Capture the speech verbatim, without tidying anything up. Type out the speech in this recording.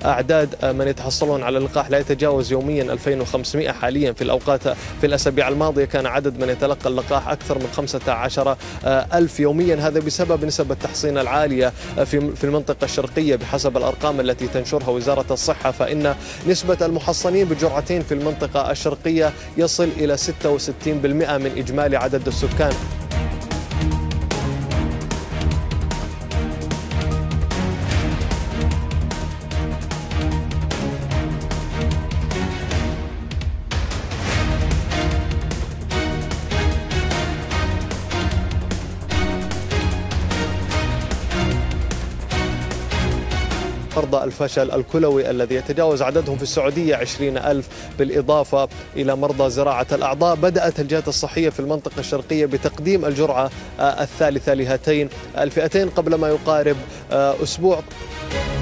أعداد من يتحصلون على اللقاح لا يتجاوز يوميا ألفين وخمسمئة حاليا. في الأوقات في الأسابيع الماضية كان عدد من يتلقى اللقاح أكثر من خمسة عشر ألف يوميا. هذا بسبب نسب التحصين العالية في في المنطقة الشرقية. بحسب الأرقام التي تنشرها وزارة الصحة فإن نسبة المحصنين بجرعتين في المنطقة الشرقية يصل إلى ستة وستين بالمئة من إجمالي عدد السكان. مرضى الفشل الكلوي الذي يتجاوز عددهم في السعودية عشرين ألف، بالإضافة إلى مرضى زراعة الأعضاء. بدأت الجهات الصحية في المنطقة الشرقية بتقديم الجرعة الثالثة لهاتين الفئتين قبل ما يقارب أسبوع.